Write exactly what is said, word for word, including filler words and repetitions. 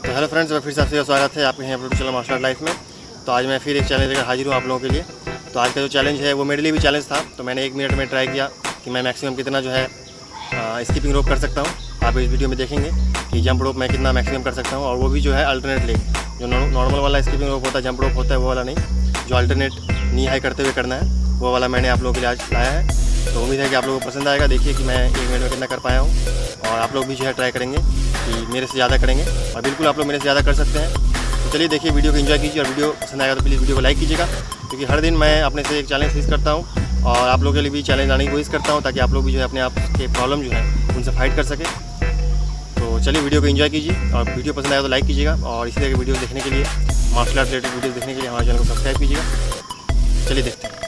तो hello friends, मैं फिर से आपसे स्वागत है आपके यहाँ YouTube channel martial art life में। तो आज मैं फिर एक चैलेंज लेकर हाजिर हूँ आप लोगों के लिए। तो आज का जो चैलेंज है वो मेरे लिए भी चैलेंज था। तो मैंने एक मिनट में ट्राई किया कि मैं मैक्सिमम कितना जो है स्किपिंग रोप कर सकता हूँ। आप इस वीडियो में देखेंगे कि जंप रोप मैं कितना मैक्सिमम कर सकता हूँ, और वो भी जो है अल्टरनेट लेग। जो नॉर्मल वाला स्किपिंग रोप होता है, जंप रोप होता है, वो वाला नहीं, जो अल्टरनेट नी हाई करते हुए करना है, वो वाला मैंने आप लोगों के लिए आज लाया है। तो उम्मीद है कि आप लोगों को पसंद आएगा। देखिए कि मैं एक मिनट में कितना कर पाया हूँ, और आप लोग भी जो है ट्राई करेंगे कि मेरे से ज़्यादा करेंगे, और बिल्कुल आप लोग मेरे से ज़्यादा कर सकते हैं। तो चलिए देखिए, वीडियो को एंजॉय कीजिए, और वीडियो पसंद आएगा तो प्लीज़ वीडियो को लाइक कीजिएगा, क्योंकि हर दिन मैं अपने से एक चैलेंज फेस करता हूँ, और आप लोगों के लिए भी चैलेंज लाने की कोशिश करता हूँ, ताकि आप लोग भी जो है अपने आप के प्रॉब्लम जो है उनसे फाइट कर सके। तो चलिए वीडियो को एंजॉय कीजिए, और वीडियो पसंद आएगा तो लाइक कीजिएगा, और इसी तरह की वीडियो देखने के लिए, मार्शल आर्ट रिलेटेड वीडियो देखने के लिए हमारे चैनल को सब्सक्राइब कीजिएगा। चलिए देखते हैं।